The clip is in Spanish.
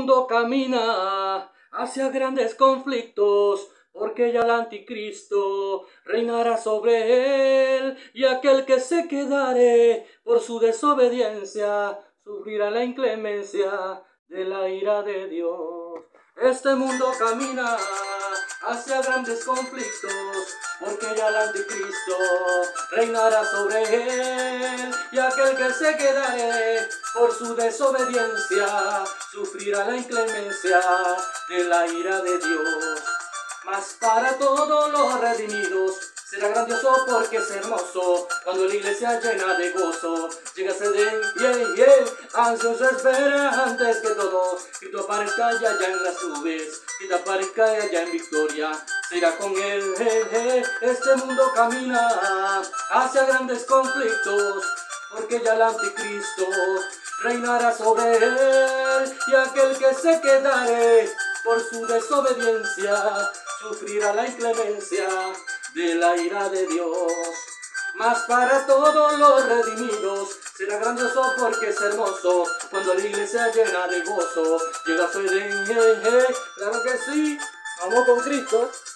mundo camina hacia grandes conflictos, porque ya el anticristo reinará sobre él, y aquel que se quedare por su desobediencia sufrirá la inclemencia de la ira de Dios. Este mundo camina hacia grandes conflictos, porque ya el anticristo reinará sobre él, y aquel que se quedare por su desobediencia sufrirá la inclemencia de la ira de Dios. Mas para todos los redimidos será grandioso, porque es hermoso cuando la iglesia llena de gozo llega a ser ansioso espera antes que todo Cristo aparezca allá en las nubes, Cristo aparezca allá en victoria, será con él. Este mundo camina hacia grandes conflictos, porque ya el anticristo reinará sobre él, y aquel que se quedare por su desobediencia sufrirá la inclemencia de la ira de Dios. Mas para todos los redimidos será grandioso, porque es hermoso cuando la iglesia llena de gozo llega a su Edén. Claro que sí, vamos con Cristo.